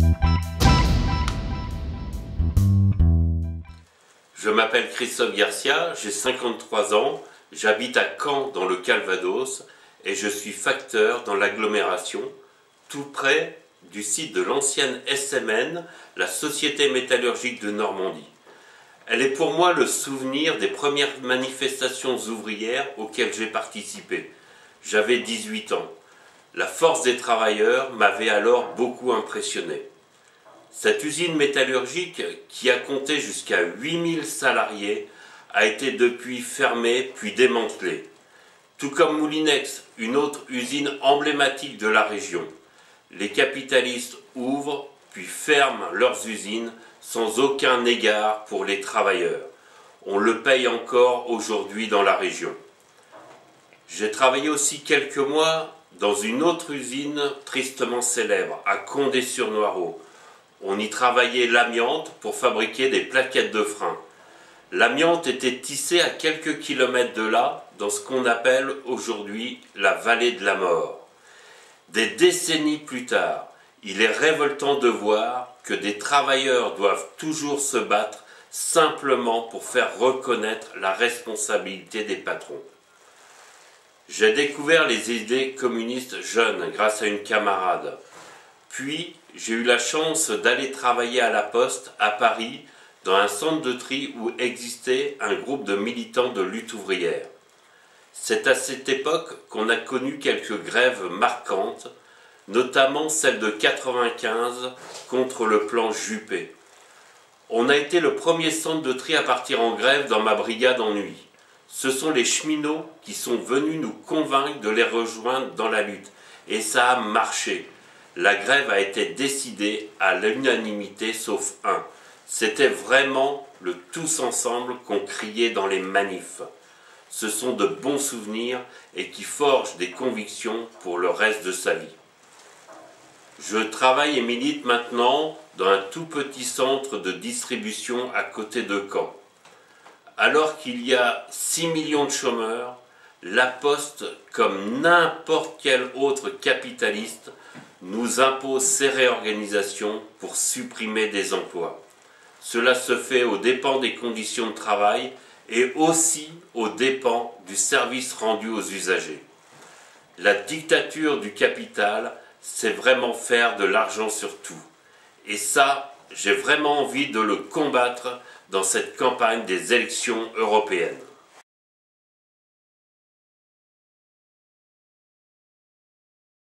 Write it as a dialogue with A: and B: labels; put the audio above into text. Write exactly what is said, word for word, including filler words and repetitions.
A: Je m'appelle Christophe Garcia, j'ai cinquante-trois ans, j'habite à Caen dans le Calvados et je suis facteur dans l'agglomération, tout près du site de l'ancienne S M N, la Société Métallurgique de Normandie. Elle est pour moi le souvenir des premières manifestations ouvrières auxquelles j'ai participé. J'avais dix-huit ans. La force des travailleurs m'avait alors beaucoup impressionné. Cette usine métallurgique, qui a compté jusqu'à huit mille salariés, a été depuis fermée puis démantelée. Tout comme Moulinex, une autre usine emblématique de la région. Les capitalistes ouvrent puis ferment leurs usines sans aucun égard pour les travailleurs. On le paye encore aujourd'hui dans la région. J'ai travaillé aussi quelques mois dans une autre usine tristement célèbre, à Condé-sur-Noireau. On y travaillait l'amiante pour fabriquer des plaquettes de frein. L'amiante était tissée à quelques kilomètres de là, dans ce qu'on appelle aujourd'hui la vallée de la mort. Des décennies plus tard, il est révoltant de voir que des travailleurs doivent toujours se battre simplement pour faire reconnaître la responsabilité des patrons. J'ai découvert les idées communistes jeunes grâce à une camarade. Puis, j'ai eu la chance d'aller travailler à la Poste, à Paris, dans un centre de tri où existait un groupe de militants de lutte ouvrière. C'est à cette époque qu'on a connu quelques grèves marquantes, notamment celle de quatre-vingt-quinze contre le plan Juppé. On a été le premier centre de tri à partir en grève dans ma brigade en nuit. Ce sont les cheminots qui sont venus nous convaincre de les rejoindre dans la lutte. Et ça a marché. La grève a été décidée à l'unanimité sauf un. C'était vraiment le tous ensemble qu'on criait dans les manifs. Ce sont de bons souvenirs et qui forgent des convictions pour le reste de sa vie. Je travaille et milite maintenant dans un tout petit centre de distribution à côté de Caen. Alors qu'il y a six millions de chômeurs, la Poste, comme n'importe quel autre capitaliste, nous impose ces réorganisations pour supprimer des emplois. Cela se fait aux dépens des conditions de travail et aussi aux dépens du service rendu aux usagers. La dictature du capital, c'est vraiment faire de l'argent sur tout. Et ça, j'ai vraiment envie de le combattre dans cette campagne des élections européennes.